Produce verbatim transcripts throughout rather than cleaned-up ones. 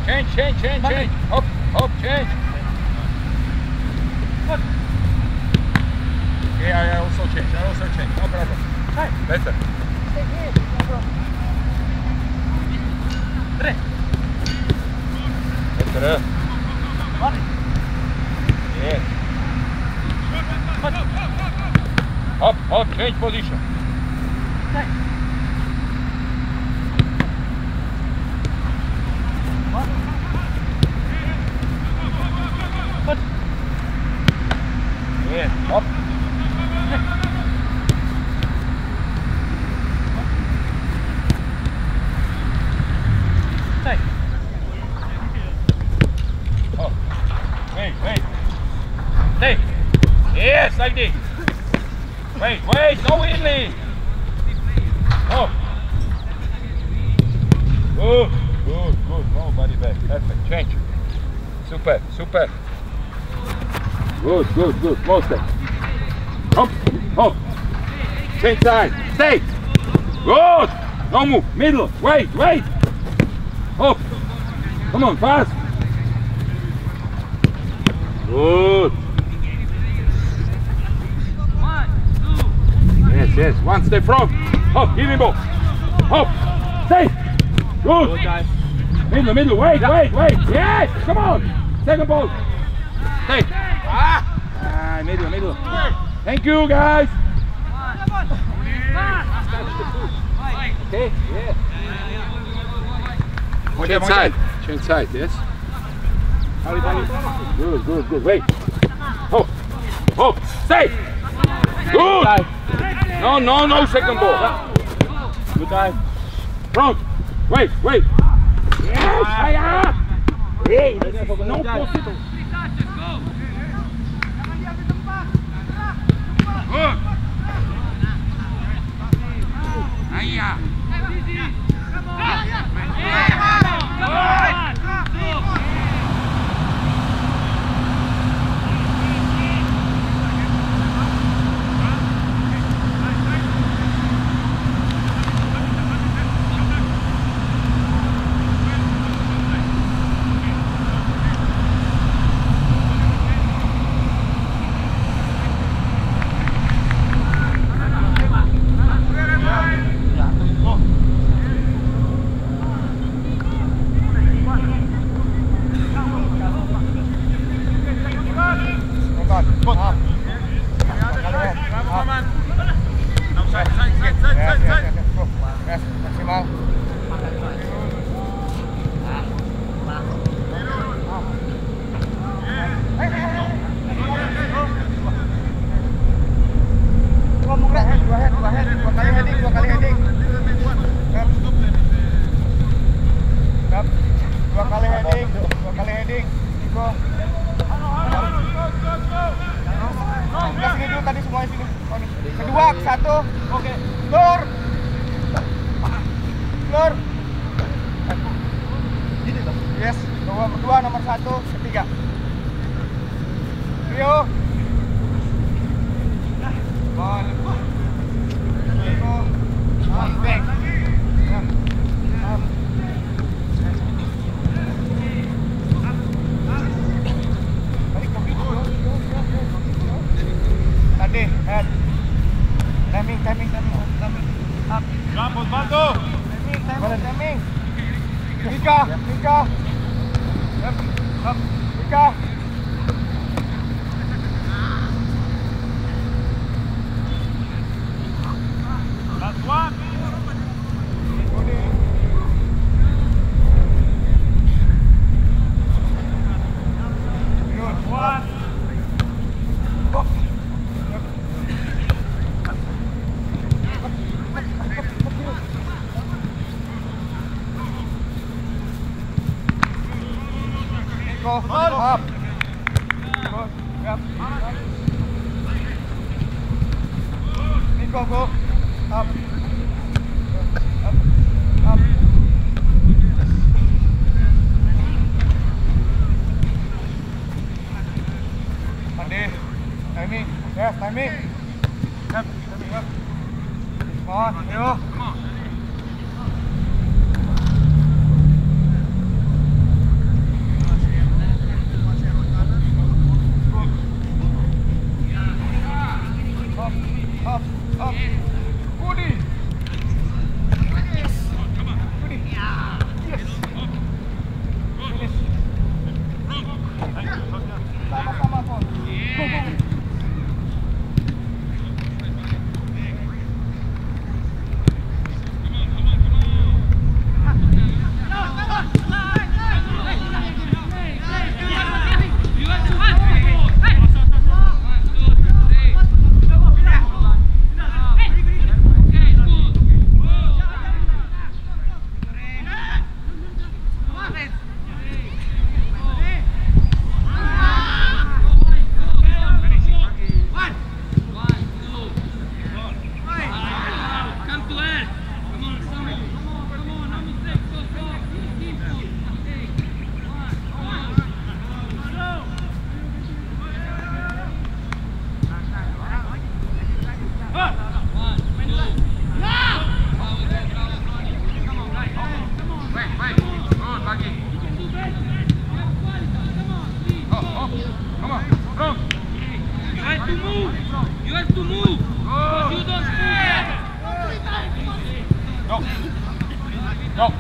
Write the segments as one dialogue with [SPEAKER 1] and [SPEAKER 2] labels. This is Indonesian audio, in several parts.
[SPEAKER 1] Change, change, change, change. Hop, hop, change.
[SPEAKER 2] Good.
[SPEAKER 1] Yeah, I also change. I also change. No problem.
[SPEAKER 2] Right.
[SPEAKER 1] Better.
[SPEAKER 2] Stay here. No problem. Tre.
[SPEAKER 1] Better.
[SPEAKER 2] One.
[SPEAKER 1] Yeah.
[SPEAKER 2] Good.
[SPEAKER 1] Hop, hop, change position.
[SPEAKER 2] Right. One. Good.
[SPEAKER 1] Yeah, hop.
[SPEAKER 2] Right.
[SPEAKER 1] Oh. Wait, wait. Stay. Yes, like this. Wait, wait, no Whitley. Oh. Good, good, good. Nobody back. Perfect. Change. Super, super. Good, good, good. More step. Hop, hop. Change side. Stay. Good. No move. Middle. Wait, wait. Hop. Come on, fast. Good. Yes, yes. One step front. Hop. Give him ball. Hop. Stay. Good.
[SPEAKER 2] Good guys.
[SPEAKER 1] Middle, middle. Wait, wait, wait. Yes. Come on. Second ball. Stay. Ah. Ah, middle, middle. Thank you, guys. Okay. Yeah. Change side. Change side. Yes. Good, good, good. Wait. Hop. Hop. Stay. Good. No, no, no second ball.
[SPEAKER 2] Good time.
[SPEAKER 1] Front. Wait, wait. Yes. Fire. Hey, no possible. Good. Ayah. Kedua, satu, oke, lur, lur, yes, dua, dua nomor satu, ketiga, Rio, ball, Rio, back, tadi, head. Timing, timing, timing, timing. Up. Vamos, bantu.
[SPEAKER 2] Timing, timing, timing. Mika, Mika. Yep. Up. Mika.
[SPEAKER 1] Last one.
[SPEAKER 2] Good. One. Oh. Go, up. Go, up. Nico, go. Up. Up. Up. Andi. Timing. Yes, timing. Up. Timing up. Come on, Leo.
[SPEAKER 1] Go.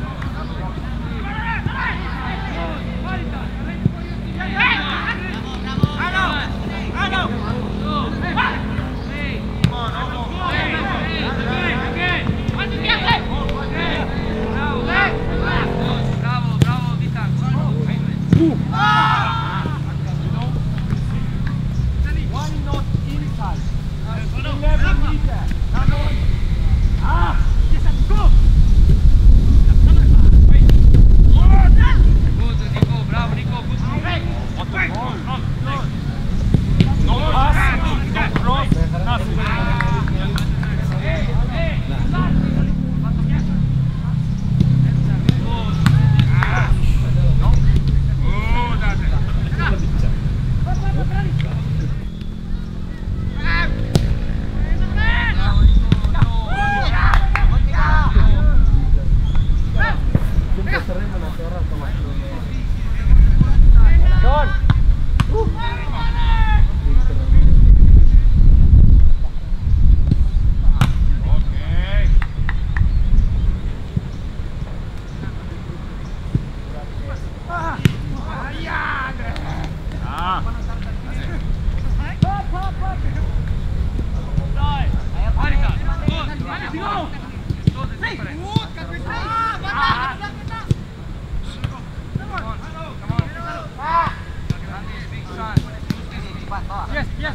[SPEAKER 2] Yes, yes.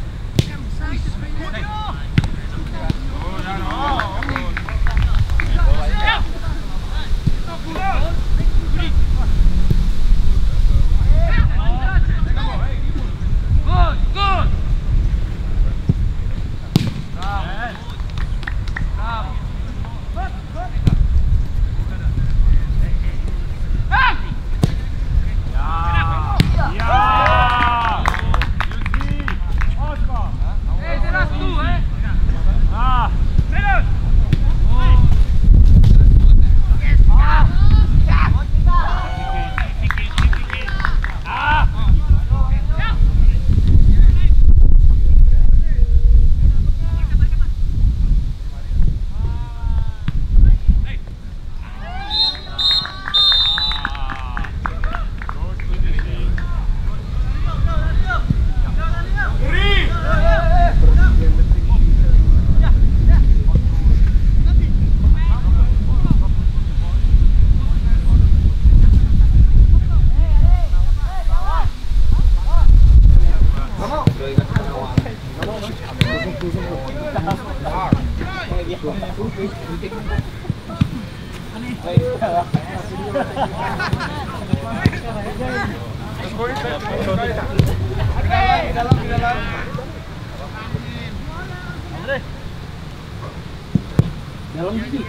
[SPEAKER 3] Dalam sini.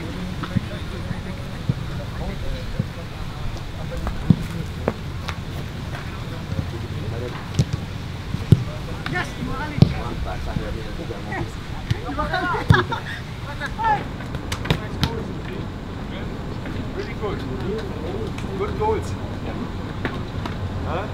[SPEAKER 2] Yes, dua kali.
[SPEAKER 3] Mantap, sahabatnya juga mau.
[SPEAKER 2] Dua kali.
[SPEAKER 1] Really good. Good goals. Huh?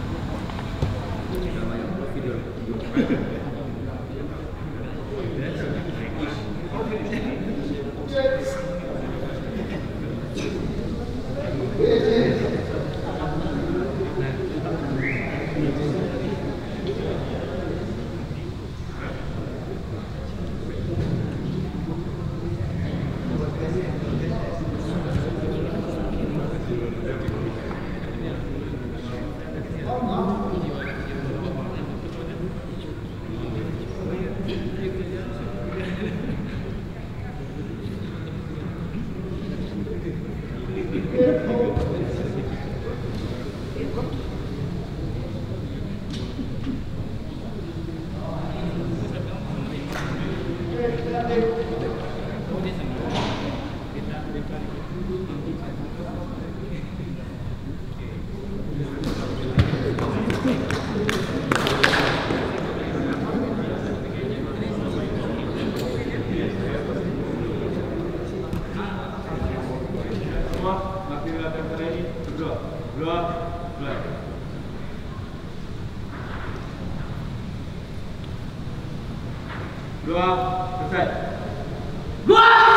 [SPEAKER 1] Dua, selesai.
[SPEAKER 3] Gua!